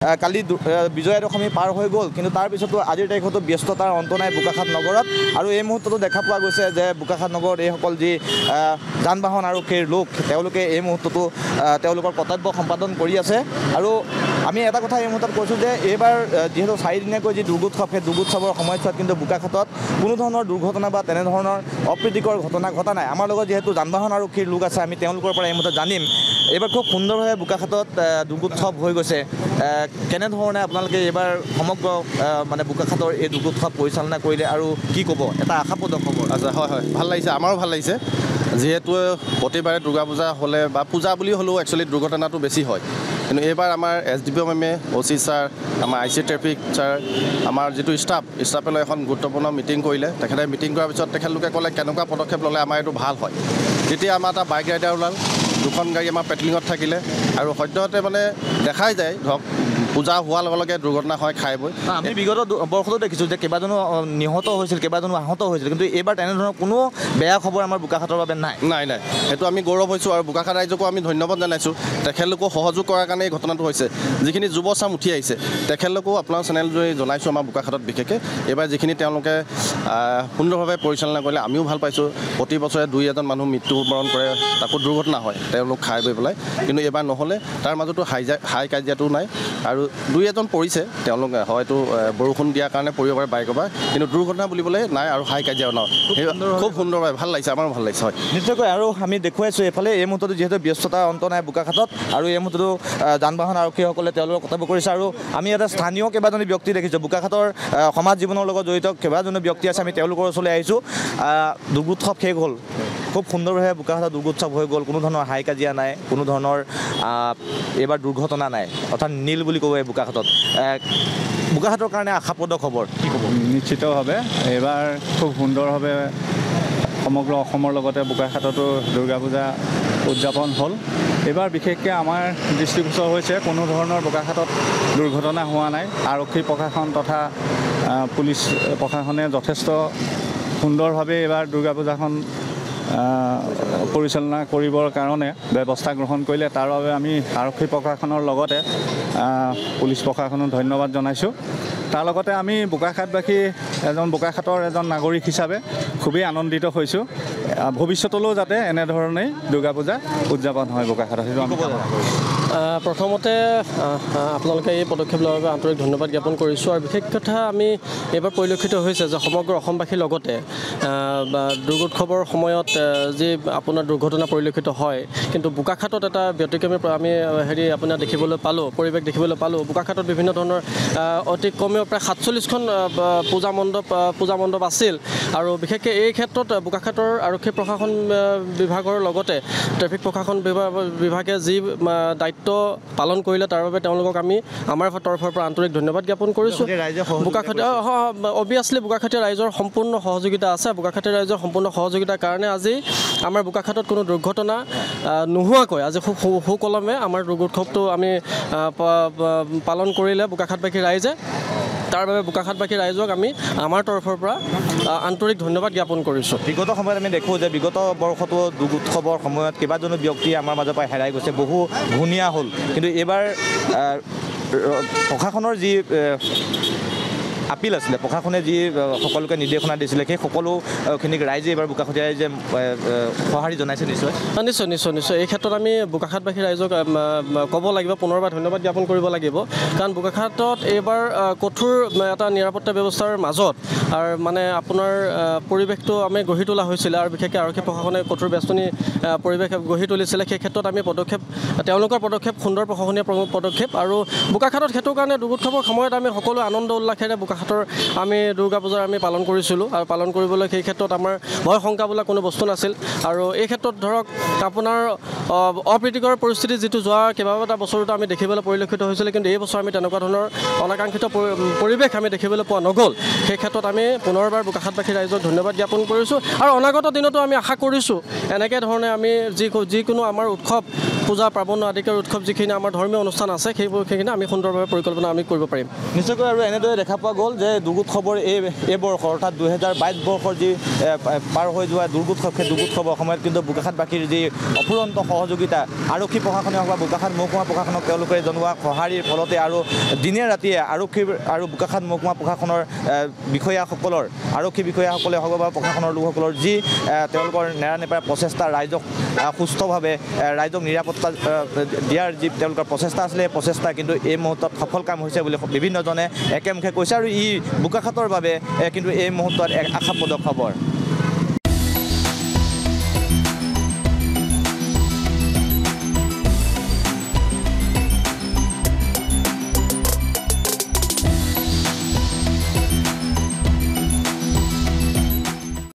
কালি বিজয়া দশমী পাৰ হৈ গ'ল, কিন্তু তাৰ পিছতো আজিৰ তাৰিখতো ব্যস্ততাৰ অন্ত নাই বোকাখাট নগৰত। আৰু এই মুহূৰ্ততো দেখা পোৱা গৈছে যে বোকাখাট নগৰত এইসকল যি যান বাহন আৰক্ষীৰ লোক, তেওঁলোকে এই মুহূৰ্ততো তেওঁলোকৰ কৰ্তব্য সম্পাদন কৰি আছে। আৰু আমি এটা কথা এই মুহূৰ্তত কৈছোঁ যে এইবাৰ যিহেতু 4 দিনীয়াকৈ যি দুৰ্গোৎসৱ, সেই দুৰ্গোৎসৱৰ সময়ছোৱাত কিন্তু বোকাখাটত কোনো ধৰণৰ দুৰ্ঘটনা বা তেনেধৰণৰ অপ্ৰীতিকৰ ঘটনা ঘটা নাই। আমাৰ লগত যিহেতু যান বাহন আৰক্ষীৰ লোক আছে, আমি তেওঁলোকৰ পৰা এই মুহূৰ্তত জানিম এইবাৰ খুব সুন্দৰভাৱে বোকাখাটত দুৰ্গোৎসৱ হৈ গৈছে। কেনেধৰণে আপোনালোকে এইবাৰ সমগ্ৰ মানে বোকাখাটৰ এই দুৰ্গোৎসৱ পৰিচালনা কৰিলে আৰু কি ক'ব, এটা আশাপ্ৰদ খবৰ? আচ্ছা, হয় হয়, ভাল লাগিছে, আমাৰো ভাল লাগিছে। যিহেতু প্ৰতিবাৰে দুৰ্গা পূজা হ'লে বা পূজা বুলি হ'লেও একচুৱেলি দুৰ্ঘটনাটো বেছি হয়, কিন্তু এইবাৰ আমাৰ SDPO মেমে, OC ছাৰ, আমাৰ IC ট্ৰেফিক ছাৰ, আমাৰ যিটো ষ্টাফে লৈ এখন গুৰুত্বপূৰ্ণ মিটিং কৰিলে। তেখেতে মিটিং কৰাৰ পিছত তেখেতলোকে ক'লে কেনেকুৱা পদক্ষেপ ল'লে আমাৰ এইটো ভাল হয়। তেতিয়া আমাৰ এটা বাইক ৰাইডাৰ ওলাল, 2খন গাড়ী আমাৰ পেট্ৰলিঙত থাকিলে, আৰু সদ্যহতে মানে দেখাই যায় ধৰক পূজা হোৱাৰ লগে লগে দুৰ্ঘটনা হয় খাই বৈ। আমি বিগত বৰ্ষতো দেখিছোঁ যে কেইবাজনো নিহত হৈছিল, কেইবাজনো আহত হৈছিল, কিন্তু এইবাৰ তেনেধৰণৰ কোনো বেয়া খবৰ আমাৰ বোকাখাটৰ বাবে নাই। সেইটো আমি গৌৰৱ হৈছোঁ, আৰু বোকাখাট ৰাইজকো আমি ধন্যবাদ জনাইছোঁ। তেখেতলোকক সহযোগ কৰাৰ কাৰণে এই ঘটনাটো হৈছে। যিখিনি যুৱচাম উঠি আহিছে তেখেতলোকো আপোনাৰ চেনেল জৰিয়তে জনাইছোঁ আমাৰ বোকাখাটত বিশেষকৈ এইবাৰ যিখিনি তেওঁলোকে সুন্দৰভাৱে পৰিচালনা কৰিলে আমিও ভাল পাইছোঁ। প্ৰতি বছৰে 2-এজন মানুহ মৃত্যুবৰণ কৰে, তাকো দুৰ্ঘটনা হয় তেওঁলোক খাই বৈ পেলাই, কিন্তু এইবাৰ নহ'লে। তাৰ মাজতো হাই কাজিয়াটো নাই, আৰু 2-এজন পৰিছে, তেওঁলোক হয়তো বৰষুণ দিয়াৰ কাৰণে পৰিব পাৰে বাইকৰ পৰা, কিন্তু দুৰ্ঘটনা বুলিবলৈ নাই আৰু হাই কাজিয়াও নাই। খুব সুন্দৰভাৱে ভাল লাগিছে, আমাৰো ভাল লাগিছে। হয়, নিশ্চয়কৈ। আৰু আমি দেখুৱাইছোঁ এইফালে এই মুহূৰ্ততো যিহেতু ব্যস্ততাৰ অন্ত নাই বোকাখাটত, আৰু এই মুহূৰ্ততো যান বাহন আৰক্ষীসকলে তেওঁলোকৰ কৰ্তব্য কৰিছে। আৰু আমি এটা স্থানীয় কেইবাজনো ব্যক্তি দেখিছোঁ, বোকাখাটৰ সমাজ জীৱনৰ লগত জড়িত কেইবাজনো ব্যক্তি আছে, আমি তেওঁলোকৰ ওচৰলৈ আহিছোঁ। দুৰ্গোৎসৱ শেষ হ'ল, খুব সুন্দৰভাৱে বোকাখাটত দুৰ্গোৎসৱ হৈ গ'ল, কোনো ধৰণৰ হাই কাজিয়া নাই, কোনো ধৰণৰ এইবাৰ দুৰ্ঘটনা নাই, অৰ্থাৎ নীল বুলি ক'ব এই বোকাখাটত। বোকাখাটৰ কাৰণে আশাপ্ৰদ খবৰ কি ক'ব? নিশ্চিতভাৱে এইবাৰ খুব সুন্দৰভাৱে সমগ্ৰ অসমৰ লগতে বোকাখাটতো দুৰ্গা পূজা উদযাপন হ'ল। এইবাৰ বিশেষকৈ আমাৰ দৃষ্টিগোচৰ হৈছে কোনো ধৰণৰ বোকাখাটত দুৰ্ঘটনা হোৱা নাই। আৰক্ষী প্ৰশাসন তথা পুলিচ প্ৰশাসনে যথেষ্ট সুন্দৰভাৱে এইবাৰ দুৰ্গা পূজাখন পৰিচালনা কৰিবৰ কাৰণে ব্যৱস্থা গ্ৰহণ কৰিলে। তাৰ বাবে আমি আৰক্ষী প্ৰশাসনৰ লগতে পুলিচ প্ৰশাসনক ধন্যবাদ জনাইছোঁ। তাৰ লগতে আমি বোকাখাটবাসী বোকাখাটৰ এজন নাগৰিক হিচাপে খুবেই আনন্দিত হৈছোঁ। ভৱিষ্যতলৈও যাতে এনেধৰণেই দুৰ্গা পূজা উদযাপন হয় বোকাখাটত, সেইটো আমি কামনা কৰিছোঁ। প্ৰথমতে আপোনালোকে এই পদক্ষেপ লোৱাৰ বাবে আন্তৰিক ধন্যবাদ জ্ঞাপন কৰিছোঁ। আৰু বিশেষ কথা আমি এইবাৰ পৰিলক্ষিত হৈছে যে সমগ্ৰ অসমবাসীৰ লগতে দুৰ্গোৎসৱৰ সময়ত যি আপোনাৰ দুৰ্ঘটনা পৰিলক্ষিত হয়, কিন্তু বোকাখাটত এটা ব্যতিক্ৰমী আমি আপোনাৰ দেখিবলৈ পালোঁ, পৰিৱেশ দেখিবলৈ পালোঁ। বোকাখাটত বিভিন্ন ধৰণৰ অতি কমেও প্ৰায় 47খন পূজা মণ্ডপ আছিল। আৰু বিশেষকৈ এই ক্ষেত্ৰত বোকাখাটৰ আৰক্ষী প্ৰশাসন বিভাগৰ লগতে ট্ৰেফিক প্ৰশাসন বিভাগে যি দায়িত্ব পালন কৰিলে তাৰ বাবে তেওঁলোকক আমি আমাৰ তৰফৰ পৰা আন্তৰিক ধন্যবাদ জ্ঞাপন কৰিছোঁ। বোকাখাটীয়া অভিয়াছলি বোকাখাটীয়া ৰাইজৰ সম্পূৰ্ণ সহযোগিতা আছে। বোকাখাটীয়া ৰাইজৰ সম্পূৰ্ণ সহযোগিতাৰ কাৰণে আজি আমাৰ বোকাখাটত কোনো দুৰ্ঘটনা নোহোৱাকৈ আজি খুব সুকলমে আমাৰ দুৰ্গোৎসৱটো আমি পালন কৰিলে বোকাখাটবাসী ৰাইজে। তাৰ বাবে বোকাখাটবাসী ৰাইজক আমি আমাৰ তৰফৰ পৰা আন্তৰিক ধন্যবাদ জ্ঞাপন কৰিছোঁ। বিগত সময়ত আমি দেখোঁ যে বিগত বৰ্ষতো দুৰ্গোৎসৱৰ সময়ত কেইবাজনো ব্যক্তি আমাৰ মাজৰ পৰা হেৰাই গৈছে, বহু ঘূণীয়া হ'ল, কিন্তু এইবাৰ প্ৰশাসনৰ যি আপিল আছিলে, প্ৰশাসনে যি সকলোকে নিৰ্দেশনা দিছিলে, সেই সকলোখিনিক ৰাইজে এইবাৰ বোকাখাটীয়া ৰাইজে সঁহাৰি জনাইছে নিশ্চয়। নিশ্চয় এই ক্ষেত্ৰত আমি বোকাখাটবাসী ৰাইজক ক'ব লাগিব, পুনৰবাৰ ধন্যবাদ জ্ঞাপন কৰিব লাগিব। কাৰণ বোকাখাটত এইবাৰ কঠোৰ এটা নিৰাপত্তা ব্যৱস্থাৰ মাজত আৰু মানে আপোনাৰ পৰিৱেশটো আমি গঢ়ি তোলা হৈছিলে, আৰু বিশেষকৈ আৰক্ষী প্ৰশাসনে কঠোৰ বেষ্টনী পৰিৱেশ গঢ়ি তুলিছিলে। সেই ক্ষেত্ৰত আমি তেওঁলোকৰ পদক্ষেপ সুন্দৰ প্ৰশাসনীয় পদক্ষেপ। আৰু বোকাখাটত সেইটোৰ কাৰণে দুৰ্গোৎসৱৰ সময়ত আমি সকলো আনন্দ উল্লাসেৰে বোকাখাটৰ আমি দুৰ্গা পূজাৰ আমি পালন কৰিছিলোঁ, আৰু পালন কৰিবলৈ সেই ক্ষেত্ৰত আমাৰ ভয় শংকা বোলা কোনো বস্তু নাছিল। আৰু এই ক্ষেত্ৰত ধৰক আপোনাৰ অপ্ৰীতিকৰ পৰিস্থিতি যিটো যোৱা কেইবাটা বছৰতো আমি দেখিবলৈ পৰিলক্ষিত হৈছিলে, কিন্তু এই বছৰ আমি তেনেকুৱা ধৰণৰ অনাকাংক্ষিত পৰিৱেশ আমি দেখিবলৈ পোৱা নগ'ল। সেই ক্ষেত্ৰত আমি পুনৰবাৰ বোকাখাটবাসী ৰাইজক ধন্যবাদ জ্ঞাপন কৰিছোঁ। আৰু অনাগত দিনতো আমি আশা কৰিছোঁ এনেকৈ ধৰণে আমি যিকোনো আমাৰ উৎসৱ পূজা পাৰ্বণ আদিকৰ উৎসৱ যিখিনি আমাৰ ধৰ্মীয় অনুষ্ঠান আছে সেইখিনি আমি সুন্দৰভাৱে পৰিকল্পনা আমি কৰিব পাৰিম। নিশ্চয়কৈ। আৰু এনেদৰে দেখা পোৱা গ'ল যে দুৰ্গোৎসৱৰ এই বৰ্ষ অৰ্থাৎ 2022 বৰ্ষৰ যি পাৰ হৈ যোৱা দুৰ্গোৎসৱৰ সময়ত কিন্তু বোকাখাতবাসীৰ যি অফুৰন্ত সহযোগিতা আৰক্ষী প্ৰশাসনে হওক বা বোকাখাত মহকুমা প্ৰশাসনক তেওঁলোকে জনোৱা সঁহাৰিৰ ফলতে আৰু দিনে ৰাতিয়ে আৰক্ষীৰ আৰু বোকাখাত মহকুমা প্ৰশাসনৰ বিষয়াসকলৰ আৰক্ষী বিষয়াসকলে হওক বা প্ৰশাসনৰ লোকসকলৰ যি তেওঁলোকৰ নেৰানেপেৰা প্ৰচেষ্টা ৰাইজক সুস্থভাৱে ৰাইজক নিৰাপত্তা দিয়াৰ যি তেওঁলোকৰ প্ৰচেষ্টা আছিলে প্ৰচেষ্টা কিন্তু এই মুহূৰ্তত সফল কাম হৈছে বুলি বিভিন্নজনে একেমুখে কৈছে আৰু ই বোকাখাতৰ বাবে কিন্তু এই মুহূৰ্তত এক আশাপ্ৰদ খবৰ।